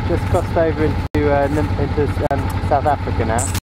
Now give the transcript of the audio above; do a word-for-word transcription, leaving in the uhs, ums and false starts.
just crossed over into, uh, Nam- into um, South Africa now.